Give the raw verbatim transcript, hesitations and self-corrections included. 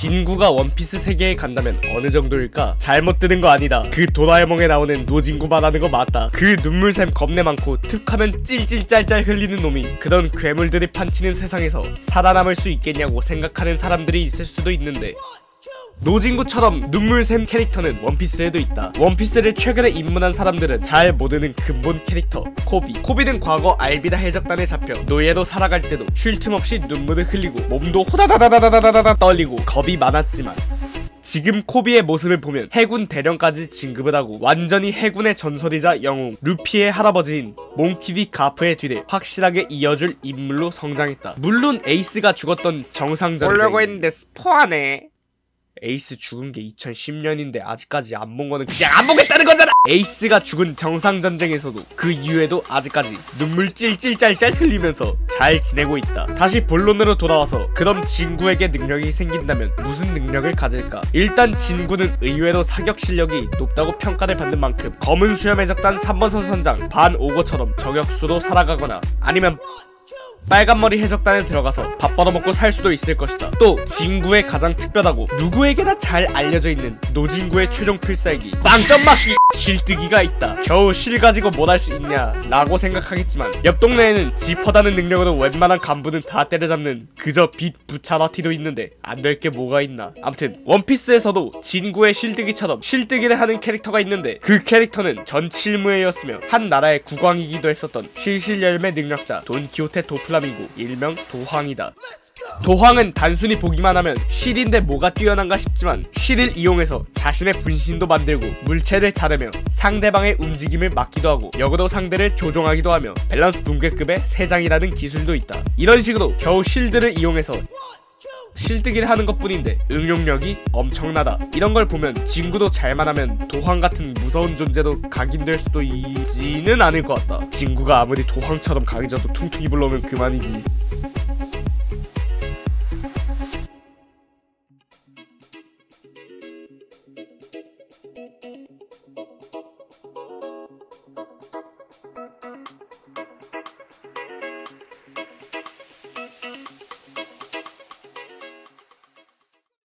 진구가 원피스 세계에 간다면 어느 정도일까? 잘못 들은 거 아니다. 그 도라에몽에 나오는 노진구 말하는 거 맞다. 그 눈물샘 겁내 많고 툭하면 찔찔짤짤 흘리는 놈이 그런 괴물들이 판치는 세상에서 살아남을 수 있겠냐고 생각하는 사람들이 있을 수도 있는데, 노진구처럼 눈물샘 캐릭터는 원피스에도 있다. 원피스를 최근에 입문한 사람들은 잘 모르는 근본 캐릭터 코비. 코비는 과거 알비다 해적단에 잡혀 노예로 살아갈 때도 쉴 틈 없이 눈물을 흘리고 몸도 호다다다다다다다 떨리고 겁이 많았지만, 지금 코비의 모습을 보면 해군 대령까지 진급을 하고 완전히 해군의 전설이자 영웅 루피의 할아버지인 몽키디 가프의 뒤를 확실하게 이어줄 인물로 성장했다. 물론 에이스가 죽었던 정상전쟁 보려고 했는데 스포하네. 에이스 죽은 게 이천십 년인데 아직까지 안 본 거는 그냥 안 보겠다는 거잖아! 에이스가 죽은 정상전쟁에서도 그 이후에도 아직까지 눈물 찔찔짤짤 흘리면서 잘 지내고 있다. 다시 본론으로 돌아와서 그럼 진구에게 능력이 생긴다면 무슨 능력을 가질까? 일단 진구는 의외로 사격 실력이 높다고 평가를 받는 만큼 검은 수염 해적단 삼 번 선선장 반 오거처럼 저격수로 살아가거나 아니면 빨간머리 해적단에 들어가서 밥 벌어먹고 살 수도 있을 것이다. 또 진구의 가장 특별하고 누구에게나 잘 알려져 있는 노진구의 최종 필살기 빵점 맞기 실뜨기가 있다. 겨우 실 가지고 뭘 할 수 있냐 라고 생각하겠지만, 옆 동네에는 지퍼다는 능력으로 웬만한 간부는 다 때려잡는 그저 빛 부차라티도 있는데 안 될 게 뭐가 있나. 암튼 원피스에서도 진구의 실뜨기처럼 실뜨기를 하는 캐릭터가 있는데, 그 캐릭터는 전칠무에였으며 한 나라의 국왕이기도 했었던 실실열매 능력자 돈키호테 도플라밍고 일명 도황이다. 도황은 단순히 보기만 하면 실인데 뭐가 뛰어난가 싶지만, 실을 이용해서 자신의 분신도 만들고 물체를 자르며 상대방의 움직임을 막기도 하고 역으로 상대를 조종하기도 하며 밸런스 붕괴급의 세장이라는 기술도 있다. 이런 식으로 겨우 실드를 이용해서 실뜨기를 하는 것 뿐인데 응용력이 엄청나다. 이런 걸 보면 진구도 잘만 하면 도황 같은 무서운 존재로 각인될 수도 있지는 않을 것 같다. 진구가 아무리 도황처럼 강해져도 퉁퉁이 불러오면 그만이지.